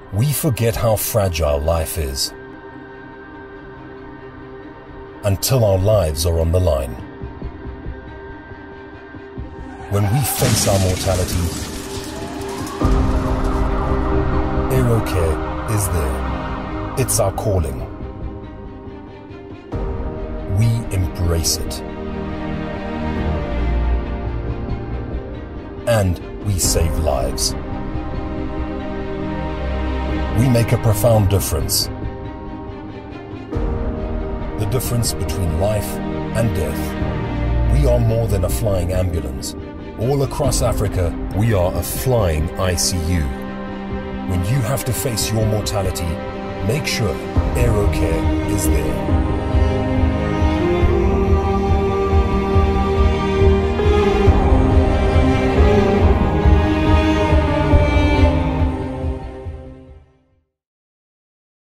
We forget how fragile life is until our lives are on the line. When we face our mortality, Aerocare is there. It's our calling. We embrace it. And we save lives. We make a profound difference. The difference between life and death. We are more than a flying ambulance. All across Africa, we are a flying ICU. When you have to face your mortality, make sure Aerocare is there.